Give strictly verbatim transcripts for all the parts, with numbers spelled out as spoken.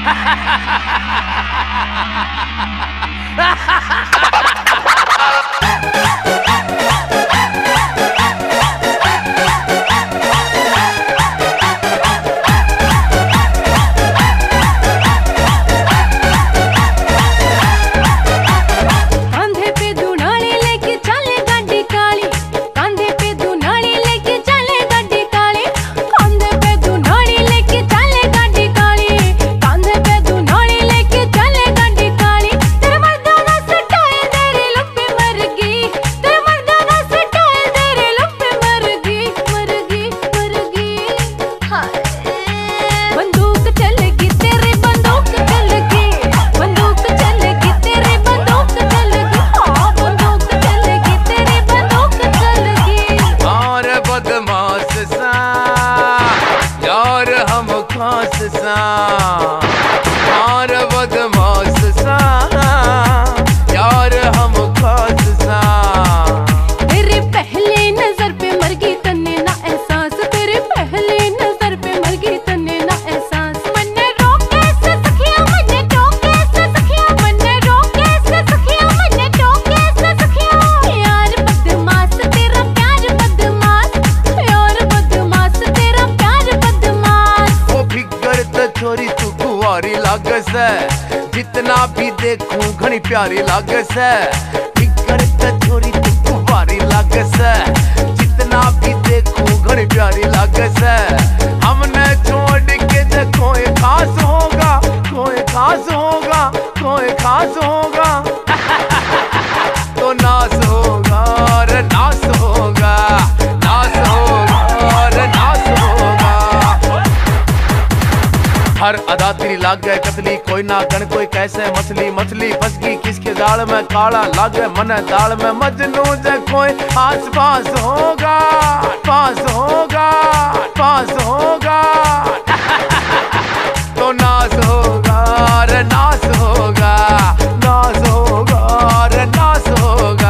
और बदमाश सा यार हम खास सा। तेरे पहले नजर पे मर गई तन्ने ना एहसास, तेरे पहले नजर पे मर गई तन्ने ना एहसास। मन्ने रोके से सखिया मन्ने टोके से सखिया, मन्ने रोके से सखिया मन्ने टोके से सखिया। यार बदमाश तेरा प्यार बदमाश, यार बदमाश तेरा प्यार बदमाश। वो फिकर तो छोरी तू कुंवारी लागे से, जितना भी देखूं घनी प्यारी लागे से। फिकर तो छोरी तू कुंवारी लागे से, जितना भी देखूं घनी प्यारी लागे से। हमने छोड़ के जे कोई खास होगा, कोई खास होगा, कोई खास होगा तो नास होगा रे नास होगा, नास होगा रे नास होगा। हर अदा तेरी लागे कतली, कोई ना गण कोई कैसे मछली। मछली फंस गई किसके जाल में, काला लागे मन दाल में। मजनू जे कोई आस पास होगा, पास होगा, पास होगा तो नास होगा रे नास होगा, नास होगा रे नास होगा।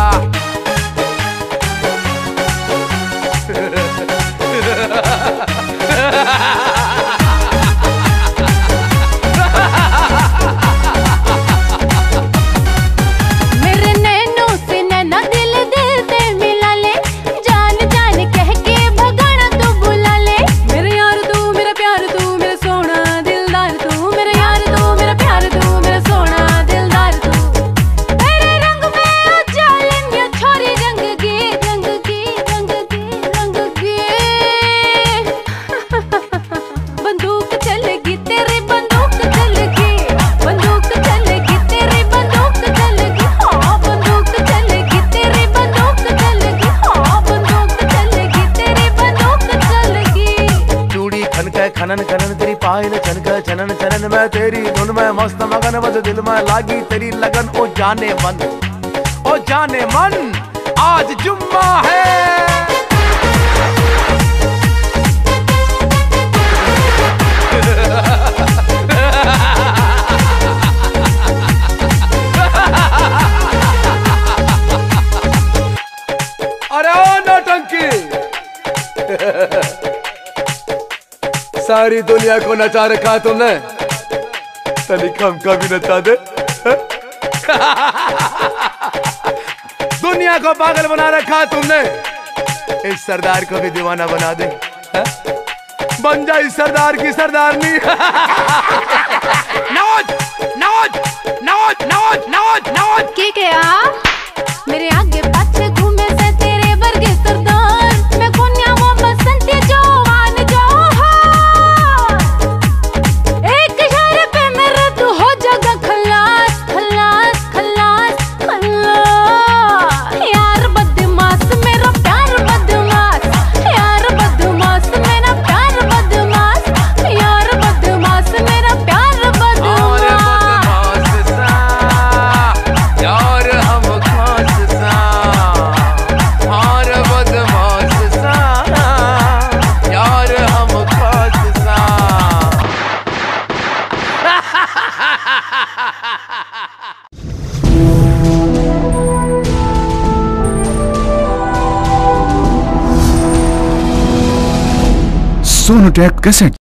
मेरे नैनों से नैना दिल दिल से मिला ले, जान जान कह के भगाना तू बुला ले। मेरे यार तू मेरा प्यार तू मेरा सोना दिलदार तू, मेरे यार तू मेरा प्यार तू मेरा सोना दिलदार तू। तेरे रंग में उजालन या छोरी रंग की, रंग की, रंग की, रंग की। बंदूक चलेगी तेरी बंदूक चलेगी, बंदूक चलेगी तेरी बंदूक चलेगी। हाँ बंदूक चलेगी तेरी बंदूक चलेगी, हाँ बंदूक चलेगी तेरी बंदूक चलेगी। चूड़ी खनके खनन खनन तेरी पायल छनके छनन छनन में। तेरी धुन में मस्त मगन बस दिल में लागी तेरी लगन। ओ जाने मन, ओ जाने मन आज जुम्मा है। अरे ओ नौटंकी सारी दुनिया को नचा रखा तुमने, तनिक हमका भी नचा दे। दुनिया को पागल बना रखा तुमने, इस सरदार को भी दीवाना बना दे। बन जा इस सरदार की सरदारनी। नौज नौज नौज नौज नौज नौज के क्या मेरे आगे पाछे घूमे से तेरे वर्गे सरदार। मैं कोन्या वो बसंती जवान जौहर, एक इशारे पे मेरे तू हो जाएगा खलास खलास खलास खलास। यार बदमाश मेरा प्यार बदमाश, यार बदमाश मेरा प्यार बदमाश, यार बदमाश मेरा प्यार बदमाश। यार हम खास सा, और बदमाश सा, यार हम खास सा। Sonotek cassette.